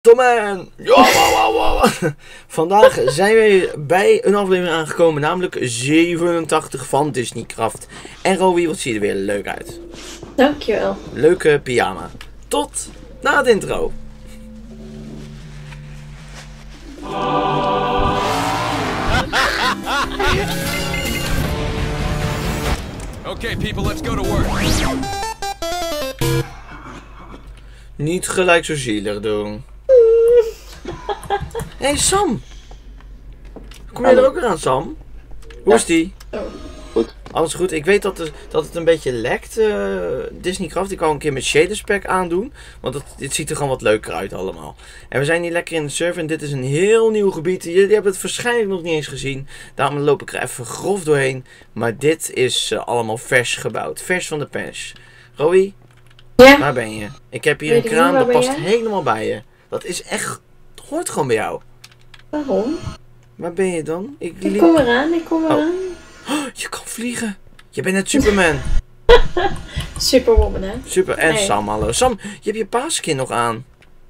Tommen! Vandaag zijn we bij een aflevering aangekomen, namelijk 87 van Disneycraft. En Rowie, wat zie je er weer leuk uit. Dankjewel. Leuke pyjama. Tot na het intro. Okay, people, let's go to work. Niet gelijk zo zielig doen. Hey Sam! Kom jij er ook weer aan, Sam? Hoe is die? Goed. Alles goed. Ik weet dat het een beetje lekt, Disneycraft. Ik wou een keer met Shaders Pack aandoen. Want dit ziet er gewoon wat leuker uit allemaal. En we zijn hier lekker in de server. En dit is een heel nieuw gebied. Jullie hebben het waarschijnlijk nog niet eens gezien. Daarom loop ik er even grof doorheen. Maar dit is allemaal vers gebouwd. Vers van de pers. Rowie? Ja? Waar ben je? Ik heb hier een kraan. Dat past helemaal bij je. Dat is echt... Het hoort gewoon bij jou. Waarom? Waar ben je dan? Ik kom eraan, ik kom eraan. Oh, je kan vliegen. Je bent net Superman. Superwoman, hè? Super. En Nee. Sam, hallo. Sam, je hebt je paasskin nog aan.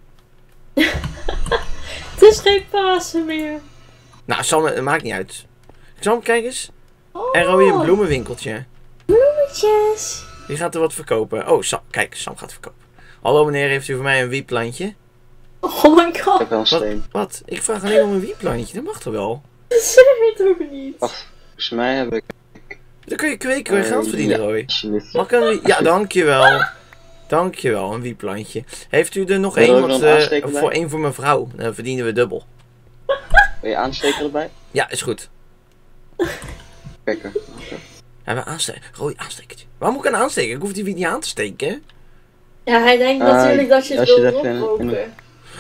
Het is geen Pasen meer. Nou, Sam, het maakt niet uit. Sam, kijk eens. Oh, En Rowie, een bloemenwinkeltje. bloemetjes. Wie gaat er wat verkopen? Oh, Sam, kijk, Sam gaat verkopen. Hallo meneer, heeft u voor mij een wietplantje? Oh my Ik god, heb wel een steen. Wat? Ik vraag alleen om een wietplantje. Dat mag toch wel? dat zeg je toch niet? Wacht, volgens mij heb ik... Dan kun je kweken, kun je geld verdienen, ja, Rowie. alsjeblieft. Mag ik een Ja, dankjewel. Dankjewel, een wietplantje. Heeft u er nog Wil je één er wat, een aansteker voor bij? één voor mijn vrouw? Dan verdienen we dubbel. Wil je aansteken erbij? Ja, is goed. Kijken. Hebben we aansteken? Rowie, aanstekertje. Waar moet ik een aansteken? Ik hoef die wiet niet aan te steken. Ja, hij denkt natuurlijk dat je het als je wil dat in- oproken.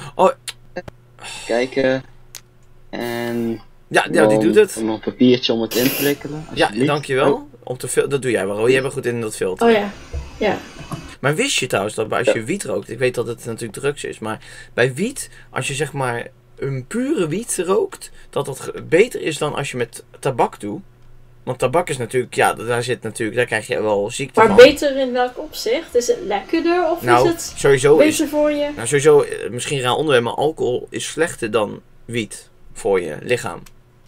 Kijken. En... Ja, die doet het. Nog een papiertje om het in te wikkelen. Ja, alsjeblieft. dankjewel. Om te dat doe jij wel. Jij bent goed in dat filter. Oh ja, ja. Maar wist je trouwens dat als je wiet rookt, ik weet dat het natuurlijk drugs is, maar bij wiet, als je zeg maar een pure wiet rookt, dat beter is dan als je met tabak doet. Want tabak is natuurlijk, ja, daar krijg je wel ziekte Maar van. beter in welk opzicht? Is het lekkerder of Nou, is het sowieso beter voor je? Nou, sowieso, misschien raar onderwerp, maar alcohol is slechter dan wiet voor je lichaam.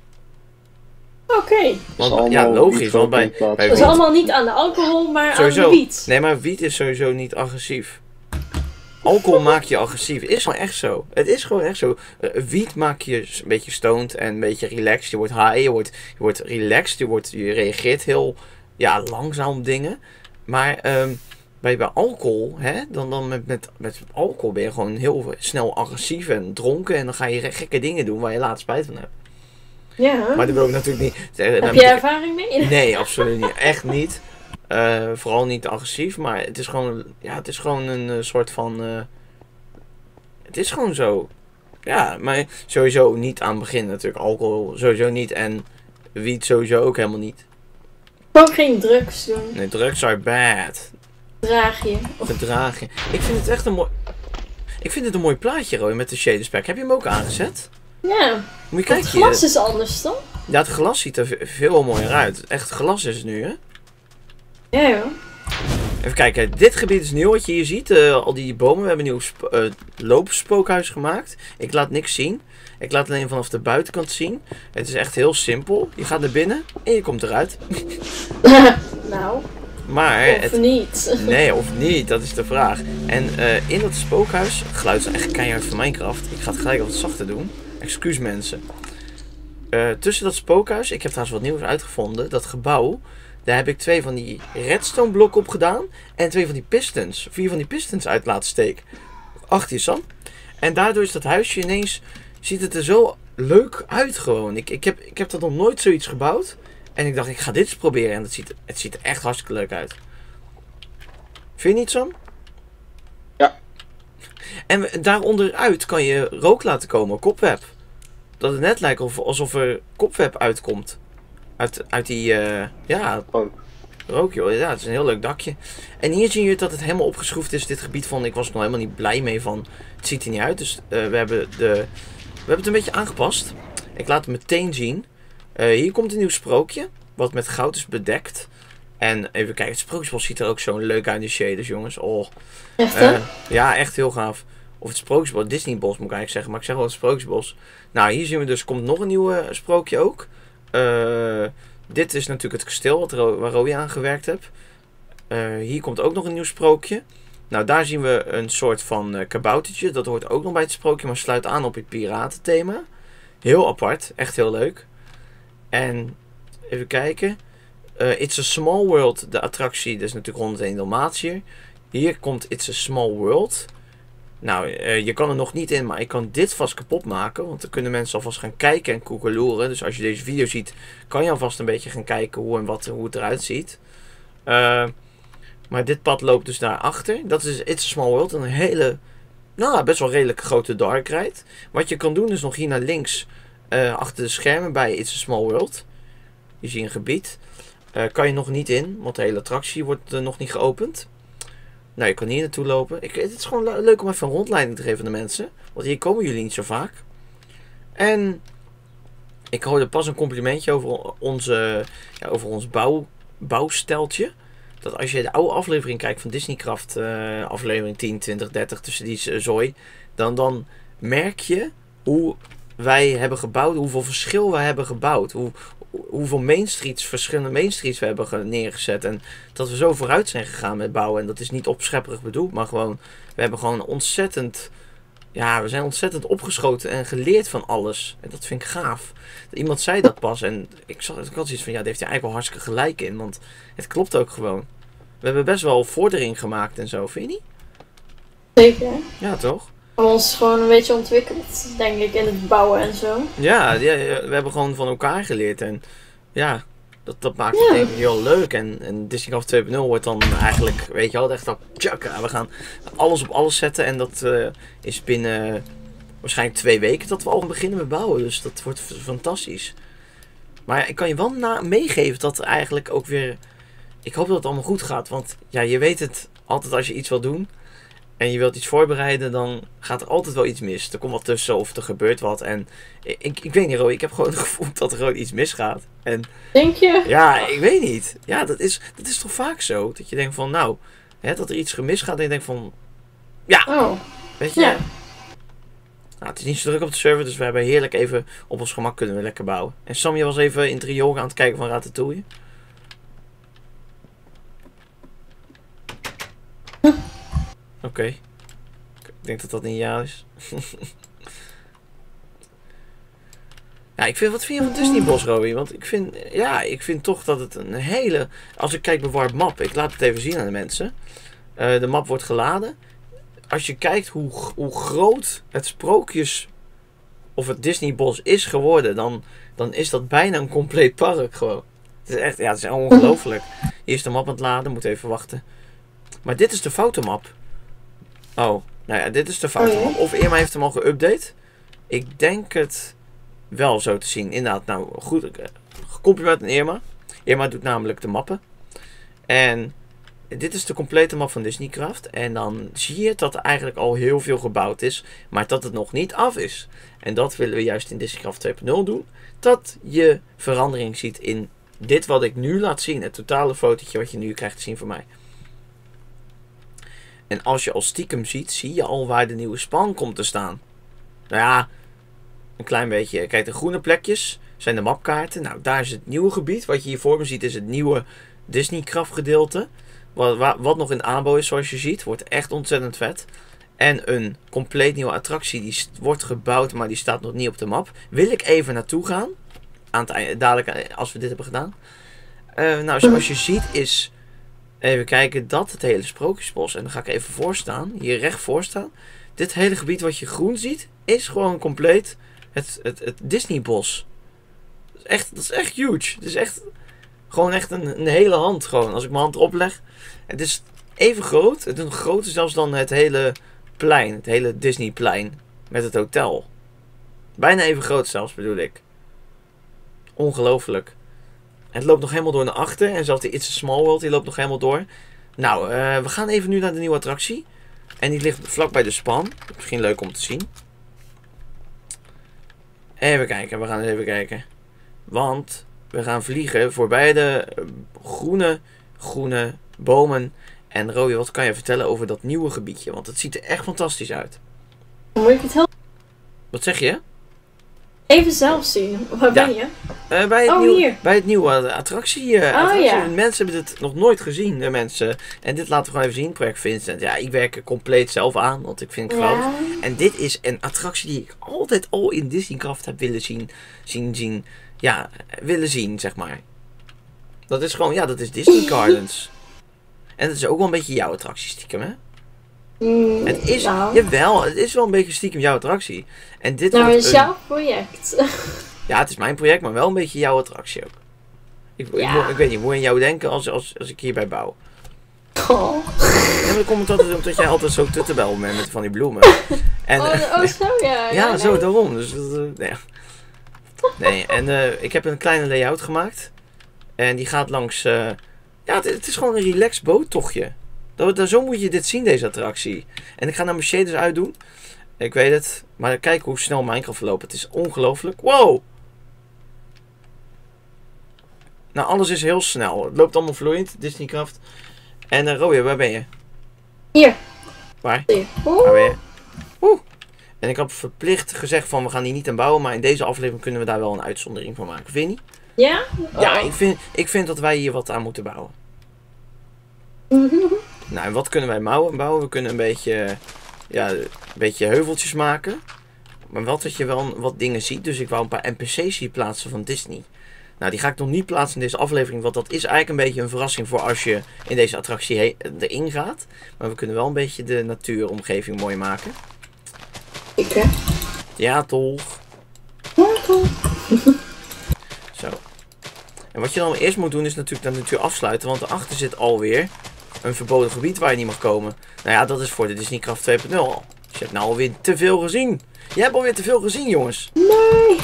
Oké. Want, ja, logisch, want bij Dat is wiet... allemaal niet aan de alcohol, maar Sowieso. aan de wiet. Nee, maar wiet is sowieso niet agressief. Alcohol maakt je agressief. Het is gewoon echt zo. Het is gewoon echt zo. Wiet maakt je een beetje stoned en een beetje relaxed. Je wordt high, je wordt relaxed, je reageert heel langzaam op dingen. Maar bij alcohol, hè, dan met alcohol ben je gewoon heel snel agressief en dronken. En dan ga je gekke dingen doen waar je later spijt van hebt. Ja. Maar dat wil ik natuurlijk niet zeggen. Heb je ervaring mee? Nee, absoluut niet. Echt niet. Vooral niet agressief, maar het is gewoon een soort van... het is gewoon zo. Ja, maar sowieso niet aan het begin natuurlijk. Alcohol sowieso niet en wiet sowieso ook helemaal niet. Gewoon geen drugs doen. Nee, drugs are bad. Draag je. Verdragen. Ik vind het echt een mooi... Ik vind het een mooi plaatje, Roy, met de Shaders Pack. Heb je hem ook aangezet? Ja. Moet je Het kijken glas hier. is anders, toch? Ja, het glas ziet er veel mooier uit. Echt glas is het nu, hè? Ja, joh. Even kijken, dit gebied is nieuw wat je hier ziet. Al die bomen, we hebben een nieuw loopspookhuis gemaakt. Ik laat niks zien. Ik laat alleen vanaf de buitenkant zien. Het is echt heel simpel. Je gaat naar binnen en je komt eruit. Nou, Maar, of niet. nee of niet, dat is de vraag. En in dat spookhuis, het geluid is echt keihard van Minecraft. Ik ga het gelijk wat zachter doen. Excuus mensen. Tussen dat spookhuis, ik heb trouwens wat nieuws uitgevonden. Dat gebouw, daar heb ik 2 van die redstone blokken op gedaan. En 2 van die pistons, 4 van die pistons uit laten steken. Achter je, Sam. En daardoor is dat huisje ineens, ziet het er zo leuk uit gewoon. Ik heb dat nog nooit zoiets gebouwd. En ik dacht, ik ga dit eens proberen. En het ziet er echt hartstikke leuk uit. Vind je niet, Sam? Ja. En daaronderuit kan je rook laten komen, kopweb. Dat het net lijkt alsof er kopweb uitkomt. Uit die, rook joh. Ja, het is een heel leuk dakje. En hier zie je dat het helemaal opgeschroefd is, dit gebied van. Ik was er nog helemaal niet blij mee van. Het ziet er niet uit, dus we hebben het een beetje aangepast. Ik laat het meteen zien. Hier komt een nieuw sprookje, wat met goud is bedekt. En even kijken, het sprookjesbos ziet er ook zo leuk uit in de shaders, jongens. Oh. Echt, hè? Ja, echt heel gaaf. Of het Sprookjesbos, Disneybos moet ik eigenlijk zeggen. Maar ik zeg wel het Sprookjesbos. Nou, hier zien we dus, komt nog een nieuw sprookje ook. Dit is natuurlijk het kasteel waar Roy aan gewerkt heeft. Hier komt ook nog een nieuw sprookje. Nou, daar zien we een soort van kaboutertje. Dat hoort ook nog bij het sprookje, maar sluit aan op het piratenthema. Heel apart, echt heel leuk. En even kijken. It's a Small World, de attractie. Dat is natuurlijk 101 Dalmatiër. Hier komt It's a Small World. Nou, je kan er nog niet in, maar ik kan dit vast kapot maken. Want dan kunnen mensen alvast gaan kijken en koekeloeren. Dus als je deze video ziet, kan je alvast een beetje gaan kijken hoe het eruit ziet. Maar dit pad loopt dus daarachter. Dat is It's a Small World. Een hele, nou, best wel redelijk grote dark ride. Wat je kan doen is nog hier naar links, achter de schermen bij It's a Small World. Je ziet een gebied. Kan je nog niet in, want de hele attractie wordt nog niet geopend. Nou, je kan hier naartoe lopen. Het is gewoon leuk om even een rondleiding te geven aan de mensen. Want hier komen jullie niet zo vaak. En ik hoorde pas een complimentje over ons bouwsteltje. Dat als je de oude aflevering kijkt van Disneycraft, aflevering 10, 20, 30, tussen die zooi. Dan merk je hoe wij hebben gebouwd, hoeveel verschil wij hebben gebouwd. Hoeveel verschillende Main Streets we hebben neergezet. En dat we zo vooruit zijn gegaan met bouwen. En dat is niet opschepperig bedoeld, maar gewoon, we hebben gewoon ontzettend, we zijn ontzettend opgeschoten en geleerd van alles. En dat vind ik gaaf. Iemand zei dat pas en ik had zoiets van, daar heeft hij eigenlijk wel hartstikke gelijk in. Want het klopt ook gewoon. We hebben best wel vordering gemaakt en zo, vind je niet? Zeker. Ja, toch? We hebben ons gewoon een beetje ontwikkeld, denk ik, in het bouwen en zo. Ja, we hebben gewoon van elkaar geleerd. En ja, dat maakt het denk ik heel leuk. En Disneycraft 2.0 wordt dan eigenlijk, weet je wel, echt al tjaka. We gaan alles op alles zetten. En dat is binnen waarschijnlijk 2 weken dat we al beginnen met bouwen. Dus dat wordt fantastisch. Maar ik kan je wel meegeven dat er eigenlijk ook weer, ik hoop dat het allemaal goed gaat. Want ja, je weet het altijd als je iets wil doen en je wilt iets voorbereiden, dan gaat er altijd wel iets mis. Er komt wat tussen of er gebeurt wat. En ik weet niet, Roy, ik heb gewoon het gevoel dat er gewoon iets misgaat. En denk je? ja, ik weet niet. Ja, dat is toch vaak zo. Dat je denkt van, nou, dat er iets gemis gaat en je denkt van, ja, weet je. Ja. Nou, het is niet zo druk op de server, dus we hebben heerlijk even op ons gemak kunnen we lekker bouwen. En Sam, je was even in het riool aan het kijken van Ratatouille. Oké. Ik denk dat dat niet ja is. Ja, wat vind je van Disneybos, Roy? Want ik vind toch dat het een hele, als ik kijk bij Warp Map, ik laat het even zien aan de mensen. De map wordt geladen. Als je kijkt hoe groot het sprookjes of het Disneybos is geworden, dan is dat bijna een compleet park gewoon. Het is echt, het is ongelooflijk. Hier is de map aan het laden, moet even wachten. Maar dit is de fotomap. Oh, nou ja, dit is de fotomap. Of Irma heeft hem al geüpdate. Ik denk het wel zo te zien. Inderdaad, nou goed. Compliment aan Irma. Irma doet namelijk de mappen. En dit is de complete map van Disneycraft. En dan zie je dat er eigenlijk al heel veel gebouwd is. Maar dat het nog niet af is. En dat willen we juist in Disneycraft 2.0 doen. Dat je verandering ziet in dit wat ik nu laat zien. Het totale fotootje wat je nu krijgt te zien van mij. En als je al stiekem ziet, zie je al waar de nieuwe span komt te staan. Nou ja, een klein beetje. Kijk, de groene plekjes zijn de mapkaarten. Nou, daar is het nieuwe gebied. Wat je hier voor me ziet is het nieuwe Disneycraft gedeelte. Wat nog in aanbouw is, zoals je ziet. Wordt echt ontzettend vet. En een compleet nieuwe attractie. Die wordt gebouwd, maar die staat nog niet op de map. Wil ik even naartoe gaan. Aan het einde, dadelijk als we dit hebben gedaan. Nou, zoals je ziet is, even kijken, dat het hele Sprookjesbos. En dan ga ik even voorstaan. Hier recht voorstaan. Dit hele gebied wat je groen ziet, is gewoon compleet het Disneybos. Dat is echt huge. Het is echt gewoon echt een hele hand. Gewoon. Als ik mijn hand erop leg. Het is even groot. Het is groter zelfs dan het hele plein. Het hele Disneyplein. Met het hotel. Bijna even groot zelfs, bedoel ik. Ongelooflijk. Het loopt nog helemaal door naar achter. En zelfs de It's a Small World, die loopt nog helemaal door. Nou, we gaan even nu naar de nieuwe attractie. En die ligt vlak bij de span. Misschien leuk om te zien. Even kijken, we gaan eens even kijken. Want we gaan vliegen voorbij de groene bomen. En Roy, wat kan je vertellen over dat nieuwe gebiedje? Want het ziet er echt fantastisch uit. Dan moet ik het heel Wat zeg je? even zelf zien. Waar ben je? Hier. Bij het nieuwe attractie. Attractie. Ja. Mensen hebben dit nog nooit gezien, de mensen. En dit laten we gewoon even zien, project Vincent. Ja, ik werk er compleet zelf aan, want ik vind het geweldig. En dit is een attractie die ik altijd al in Disneycraft heb willen zien. Ja, willen zien, zeg maar. Dat is gewoon, ja, dat is Disney Gardens. En dat is ook wel een beetje jouw attractie stiekem, hè? Het is, jawel, het is wel een beetje stiekem jouw attractie. En dit Nou, wordt het is jouw project. Ja, het is mijn project, maar wel een beetje jouw attractie ook. Ik weet niet, ik moet aan jou denken als ik hierbij bouw. Oh. Ja, maar dat komt altijd omdat jij altijd zo tuttenbel bent met van die bloemen. En, Zo ja. ja, zo, daarom. Dus, nee, en ik heb een kleine layout gemaakt. En die gaat langs... ja, het is gewoon een relaxed boottochtje. Zo moet je dit zien, deze attractie. En ik ga naar mijn shaders uitdoen. Ik weet het. Maar kijk hoe snel Minecraft verloopt. Het is ongelooflijk. Wow! Nou, alles is heel snel. Het loopt allemaal vloeiend, Disneycraft. En Roy, waar ben je? Hier. Waar? Hier. Waar ben je? Oeh. En ik heb verplicht gezegd van we gaan hier niet aan bouwen. Maar in deze aflevering kunnen we daar wel een uitzondering van maken. Vind je niet? Ja? Ja, ik vind dat wij hier wat aan moeten bouwen. Nou, en wat kunnen wij bouwen? We kunnen een beetje heuveltjes maken. Maar wel dat je wel wat dingen ziet. Dus ik wou een paar NPC's hier plaatsen van Disney. Nou, die ga ik nog niet plaatsen in deze aflevering. Want dat is eigenlijk een beetje een verrassing voor als je in deze attractie erin gaat. Maar we kunnen wel een beetje de natuuromgeving mooi maken. Oké. Ja, toch? Zo. En wat je dan eerst moet doen is natuurlijk de natuur afsluiten. Want daarachter zit alweer een verboden gebied waar je niet mag komen. Nou ja, dat is voor de Disneycraft 2.0 al. Dus je hebt nou alweer te veel gezien. Je hebt alweer te veel gezien, jongens. Nee.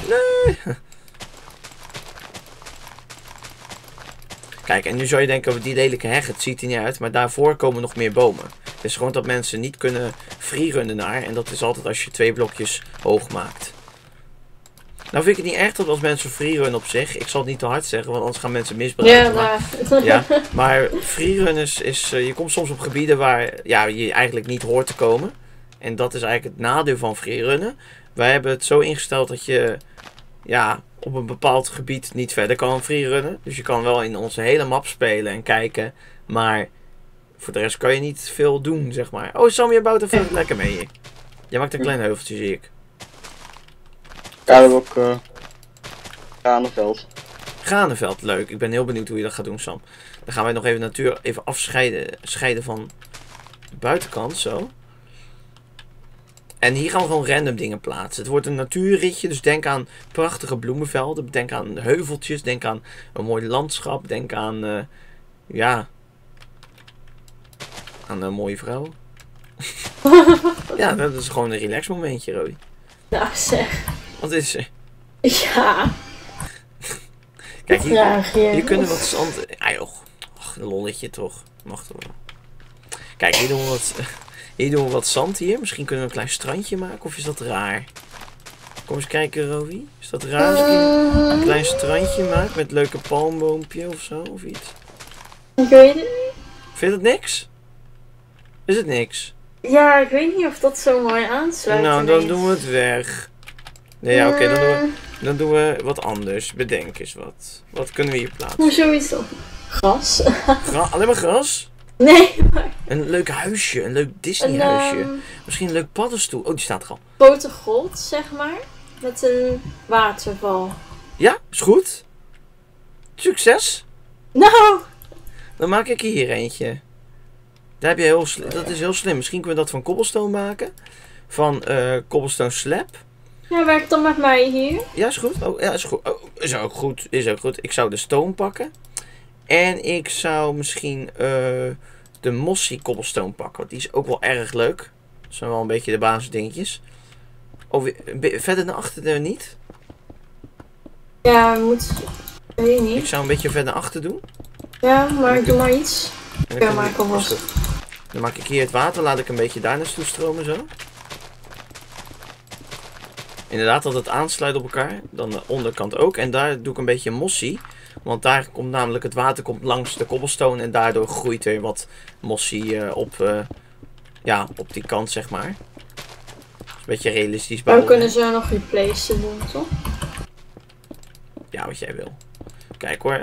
Kijk, en nu zou je denken, die lelijke heg, het ziet er niet uit. Maar daarvoor komen nog meer bomen. Het is gewoon dat mensen niet kunnen freerunnen naar. En dat is altijd als je 2 blokjes hoog maakt. Nou vind ik het niet erg dat als mensen freerunnen op zich. Ik zal het niet te hard zeggen, want anders gaan mensen misbruiken. Maar freerunnen is je komt soms op gebieden waar je eigenlijk niet hoort te komen. En dat is eigenlijk het nadeel van freerunnen. Wij hebben het zo ingesteld dat je op een bepaald gebied niet verder kan freerunnen. Dus je kan wel in onze hele map spelen en kijken. Maar voor de rest kan je niet veel doen, zeg maar. Oh, Sam, je bouwt even lekker mee hier. Jij maakt een klein heuveltje, zie ik. Ja, we hebben ook Granenveld. Granenveld, leuk. Ik ben heel benieuwd hoe je dat gaat doen, Sam. Dan gaan wij nog even natuur even scheiden van de buitenkant, zo. En hier gaan we gewoon random dingen plaatsen. Het wordt een natuurritje, dus denk aan prachtige bloemenvelden. Denk aan heuveltjes, denk aan een mooi landschap. Denk aan, aan een mooie vrouw. Ja, dat is gewoon een relax momentje, Rodi. Nou zeg. Wat is er? Ja. Kijk, hier kunnen we wat zand... Ah joh, een lolletje toch. Mag toch wel. Kijk, hier doen we wat zand hier. Misschien kunnen we een klein strandje maken. Of is dat raar? Kom eens kijken, Rowie. Is dat raar als ik een klein strandje maak met een leuke palmboompje of zo? Of iets? Ik weet het niet. Vind je het niks? Is het niks? Ja, ik weet niet of dat zo mooi aansluit. Nou, dan doen we het weg. Nee, ja, oké, dan doen we wat anders. Bedenk eens wat. Wat kunnen we hier plaatsen? Hoezo is dat? Gras? Alleen maar gras? Nee, maar... Een leuk huisje, een leuk Disney huisje. Misschien een leuk paddenstoel. Oh, die staat er al. Grote grot, zeg maar. Met een waterval. Ja, is goed. Succes. Nou! Dan maak ik hier eentje. Daar heb je dat is heel slim. Misschien kunnen we dat van cobblestone maken. Van cobblestone slab. Ja, werkt dan met mij hier. Ja, is goed. Oh, ja, is goed. Oh, is ook goed. Is ook goed. Ik zou de stone pakken. En ik zou misschien de mossy cobblestone pakken. Want die is ook wel erg leuk. Dat zijn wel een beetje de basisdingetjes. Oh, verder naar achter niet? Ja, moet... Weet niet. Ik zou een beetje verder naar achter doen. Ja, maar ik doe maar iets. Ja, maar ik kom wel. Dan maak ik hier het water. Laat ik een beetje daar naartoe stromen zo. Inderdaad, dat het aansluit op elkaar. Dan de onderkant ook. En daar doe ik een beetje mossy. Want daar komt namelijk het water komt langs de cobblestone. En daardoor groeit er wat mossy op die kant, zeg maar. Dus Beetje realistisch Maar we bouwen. kunnen zo nog replacen doen, toch? Ja, wat jij wil. Kijk hoor.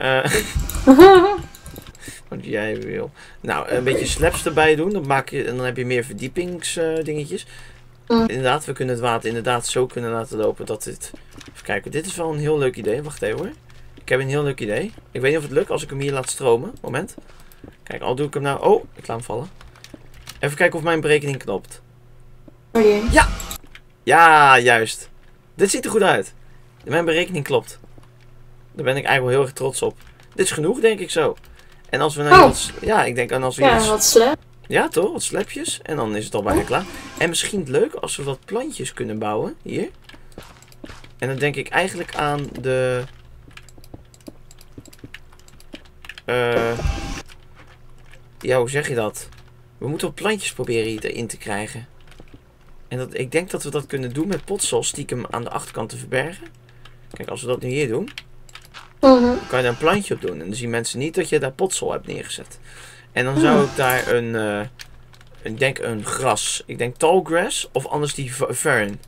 Wat jij wil. Nou, een beetje slabs erbij doen. Dan heb je meer verdiepingsdingetjes. Inderdaad, we kunnen het water inderdaad zo kunnen laten lopen dat dit... Even kijken, dit is wel een heel leuk idee. Wacht even hoor. Ik heb een heel leuk idee. Ik weet niet of het lukt als ik hem hier laat stromen. Moment. Kijk, al doe ik hem nou... Oh, ik laat hem vallen. Even kijken of mijn berekening knopt. Oh jee. Ja, juist. Dit ziet er goed uit. Mijn berekening klopt. Daar ben ik eigenlijk wel heel erg trots op. Dit is genoeg, denk ik zo. En als we nou wat... Ja, ik denk aan als we Ja, iets... wat slap. Ja, toch? Wat slepjes. En dan is het al bijna klaar. En misschien het leuk als we wat plantjes kunnen bouwen. Hier. En dan denk ik eigenlijk aan de... Ja, hoe zeg je dat? We moeten wat plantjes proberen hier erin te krijgen. En ik denk dat we dat kunnen doen met potsel stiekem aan de achterkant te verbergen. Kijk, als we dat nu hier doen, dan kan je daar een plantje op doen. En dan zien mensen niet dat je daar potsel hebt neergezet. En dan zou ik daar ik denk een gras. Ik denk tall grass of anders die fern.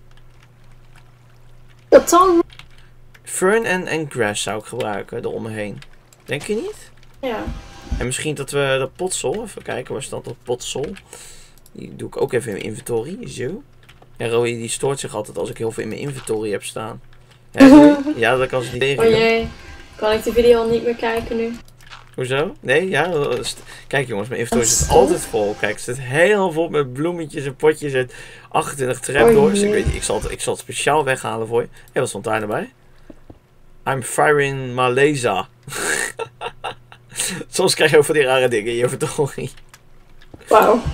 Dat dan? Fern en grass zou ik gebruiken eromheen. Denk je niet? Ja. En misschien dat we dat potsel, even kijken, waar staat dat potsel? Die doe ik ook even in mijn inventory, zo. Ja, Roy die stoort zich altijd als ik heel veel in mijn inventory heb staan. Ja, Roy? Ja, dat kan ze niet tegen. Oh jee. Kan ik de video al niet meer kijken nu? Hoezo? Nee, ja. Kijk jongens, mijn inventory zit altijd vol. Kijk, het zit helemaal vol met bloemetjes en potjes en 28 trapdoors. Oh, Ik weet niet, ik zal het speciaal weghalen voor je. Hé, wat stond daar nou bij? I'm firing my laser. Soms krijg je ook van die rare dingen in je inventory. Wauw.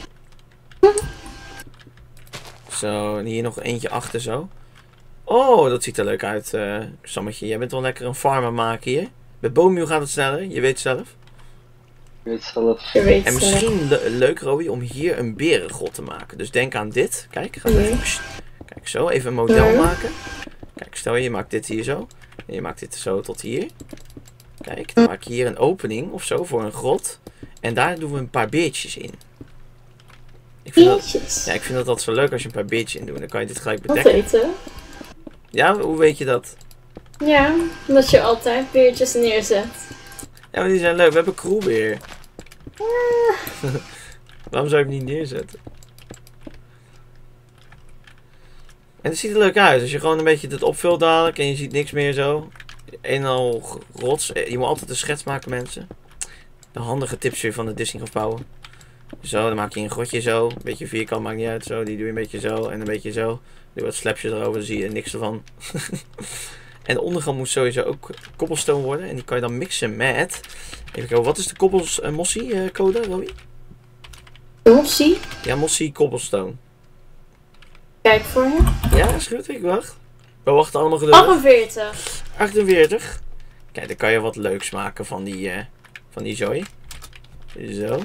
Zo, en hier nog eentje achter zo. Oh, dat ziet er leuk uit, Sammetje. Jij bent wel lekker een farmer maken hier. Met boommuur gaat het sneller, je weet zelf. Ik weet zelf. Je weet En misschien leuk, Roy, om hier een berengrot te maken. Dus denk aan dit. Kijk, ga even, kijk zo, even een model maken. Kijk, stel je maakt dit hier zo. En je maakt dit zo tot hier. Kijk, dan maak je hier een opening of zo voor een grot. En daar doen we een paar beertjes in. Ik vind Beertjes? ik vind dat zo leuk als je een paar beertjes in doet. Dan kan je dit gelijk Wat bedekken. weten? Ja, hoe weet je dat? Ja, omdat je altijd beertjes neerzet. Ja, maar die zijn leuk. We hebben kroelbeer. Waarom zou je hem niet neerzetten? En het ziet er leuk uit. Als je gewoon een beetje het opvult dadelijk en je ziet niks meer zo. Een en al rots. Je moet altijd een schets maken, mensen. De handige tips weer van de Disney bouwen. Zo, dan maak je een grotje zo. Een beetje vierkant, maakt niet uit. Zo, die doe je een beetje zo en een beetje zo. Doe wat slapjes erover, dan zie je niks ervan. En de onderkant moet sowieso ook cobblestone worden. En die kan je dan mixen met... Even kijken, wat is de Mossy code, Robbie? Mossie? Ja, Mossy cobblestone. Kijk voor je. Ja, is goed, ik wacht. We wachten allemaal geduldig. 48. 48. Kijk, dan kan je wat leuks maken van die zooi. Zo.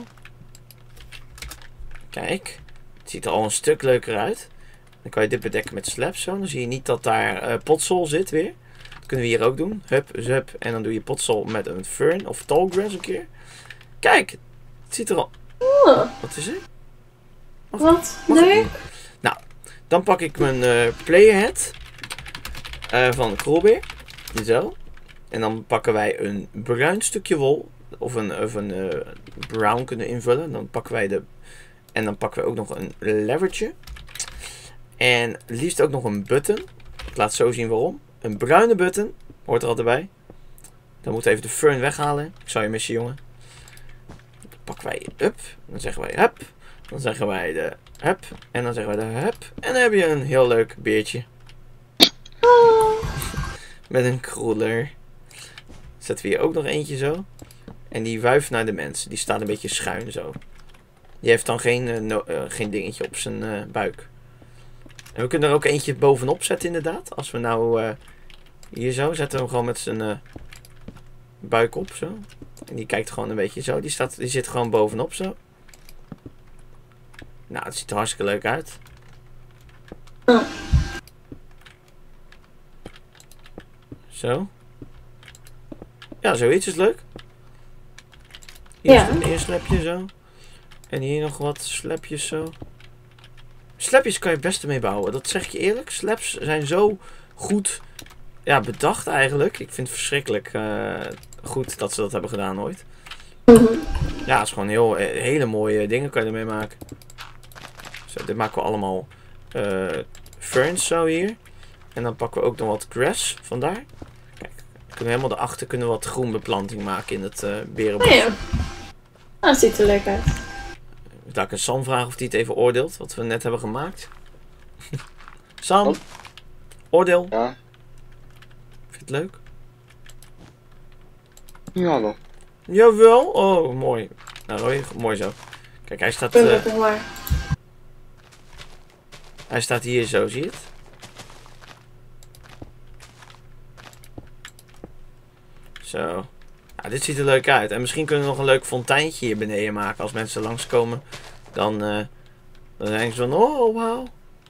Kijk. Het ziet er al een stuk leuker uit. Dan kan je dit bedekken met slabs zo. Dan zie je niet dat daar potsel zit weer. Dat kunnen we hier ook doen. Hup, zup. En dan doe je potsel met een fern of tall grass een keer. Kijk. Het ziet er al... Oh, Wat is er? wat Mag het leuk. niet? Nou, dan pak ik mijn playerhead van de krolbeer. Zo. En dan pakken wij een bruin stukje wol. Of een brown kunnen invullen. Dan pakken wij en dan pakken we ook nog een levertje. En liefst ook nog een button. Ik laat zo zien waarom. Een bruine button. Hoort er altijd bij. Dan moeten we even de fern weghalen. Ik zou je missen, jongen. Dan pakken wij up. Dan zeggen wij hup. Dan zeggen wij de hup. En dan zeggen wij de hup. En dan heb je een heel leuk beertje. Met een kroeler. Zetten we hier ook nog eentje zo. En die wuift naar de mensen. Die staat een beetje schuin zo. Die heeft dan geen dingetje op zijn buik. En we kunnen er ook eentje bovenop zetten inderdaad. Als we nou hier zo zetten we hem gewoon met zijn buik op zo. En die kijkt gewoon een beetje zo. Die zit gewoon bovenop zo. Nou, het ziet er hartstikke leuk uit. Zo. Ja, zoiets is leuk. Hier is een eerste slepje zo. En hier nog wat slepjes zo. slapjes kan je het beste mee bouwen. Dat zeg ik je eerlijk. Slaps zijn zo goed bedacht eigenlijk. Ik vind het verschrikkelijk goed dat ze dat hebben gedaan ooit. Ja, het is gewoon hele mooie dingen kan je ermee maken. Zo, dit maken we allemaal ferns zo hier. En dan pakken we ook nog wat grass vandaar. Kijk, kunnen we helemaal daarachter kunnen we wat groenbeplanting maken in het berenbos. Oh ja. Dat ziet er leuk uit. Laat ik aan Sam vragen of hij het even oordeelt, wat we net hebben gemaakt. Sam, Wat? oordeel. Ja? Vind je het leuk? Ja dan. Jawel. Oh, mooi. Nou, Roy, mooi zo. Kijk, hij staat, hij staat hier zo, zie je het? Zo. Ja, dit ziet er leuk uit. En misschien kunnen we nog een leuk fonteintje hier beneden maken. Als mensen langskomen, dan denken ze van, oh, wauw.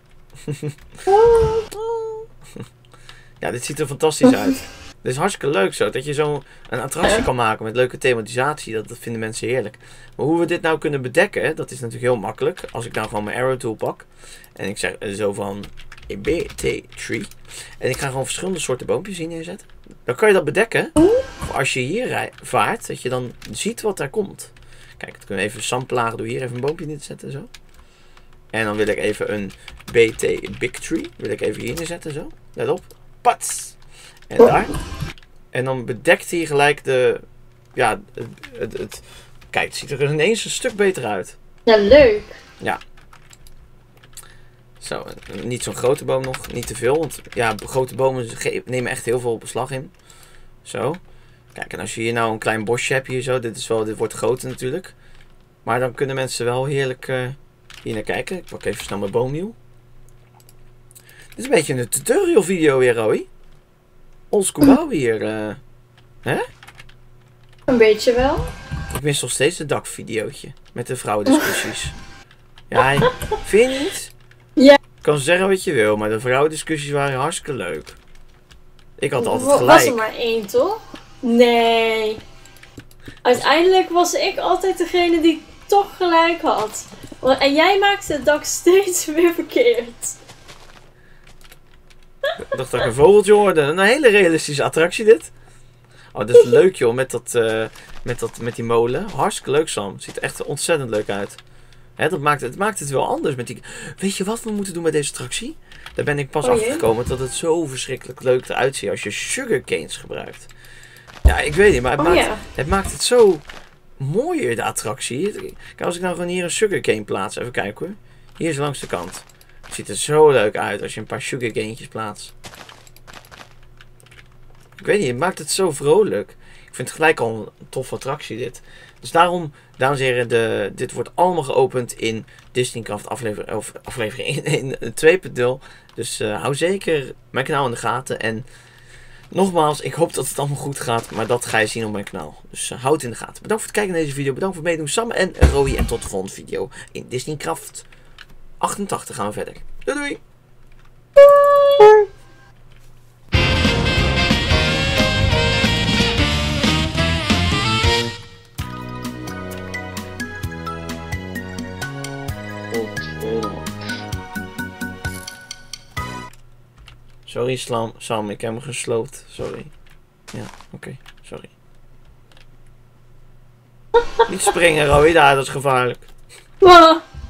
Ja, dit ziet er fantastisch uit. Dit is hartstikke leuk zo. Dat je zo'n attractie kan maken met leuke thematisatie. Dat vinden mensen heerlijk. Maar hoe we dit nou kunnen bedekken, dat is natuurlijk heel makkelijk. Als ik nou gewoon mijn arrow tool pak. En ik zeg zo van BT3. En ik ga gewoon verschillende soorten boompjes hier neerzetten. Dan kan je dat bedekken. Als je hier vaart, dat je dan ziet wat daar komt. Kijk, dat kunnen we even samplagen door hier even een boompje neer te zetten. Zo. En dan wil ik even een BT Big Tree. Wil ik even hier neerzetten. Zo. Let op. Pats. En daar. En dan bedekt hij gelijk de... Ja, kijk, het ziet er ineens een stuk beter uit. Ja, leuk. Ja. Zo, niet zo'n grote boom nog. Niet te veel, want ja, grote bomen nemen echt heel veel beslag in. Zo. Kijk, en als je hier nou een klein bosje hebt hier zo. Dit wordt groter natuurlijk. Maar dan kunnen mensen wel heerlijk hier naar kijken. Ik pak even snel mijn boomwiel. Dit is een beetje een tutorial video weer, Roy. Oldschool bouwen hier. Hè? Een beetje wel. Ik mis nog steeds het dakvideootje. Met de vrouwendiscussies. Ja, vind je niet? Ja. Je kan zeggen wat je wil, maar de vrouwendiscussies waren hartstikke leuk. Ik had altijd Was gelijk. er maar één, toch? Nee. Uiteindelijk was ik altijd degene die toch gelijk had. En jij maakte het dak steeds weer verkeerd. Ik dacht dat ik een vogeltje hoorde. Een hele realistische attractie dit. Oh, dit is leuk joh, met die molen. Hartstikke leuk, Sam. Het ziet er echt ontzettend leuk uit. Hè, het maakt het wel anders. Weet je wat we moeten doen met deze attractie? Daar ben ik pas achtergekomen dat het zo verschrikkelijk leuk eruit ziet als je sugarcanes gebruikt. Ja, ik weet niet, maar het maakt het zo mooier, de attractie. Kijk, als ik nou gewoon hier een sugarcane plaats, even kijken hoor. Hier is langs de kant. Het ziet er zo leuk uit als je een paar sugarcane'tjes plaatst. Ik weet niet, het maakt het zo vrolijk. Ik vind het gelijk al een toffe attractie dit. Dus daarom, dames en heren, dit wordt allemaal geopend in Disneycraft aflevering in 2.0. Dus hou zeker mijn kanaal in de gaten. En nogmaals, ik hoop dat het allemaal goed gaat. Maar dat ga je zien op mijn kanaal. Dus houd het in de gaten. Bedankt voor het kijken naar deze video. Bedankt voor het meedoen. Sam en Roy. En tot de volgende video in Disneycraft 88 gaan we verder. Doei doei! Sorry Sam, ik heb hem gesloopt. Sorry. Ja, oké. Sorry. Niet springen, Roy, daar, dat is gevaarlijk.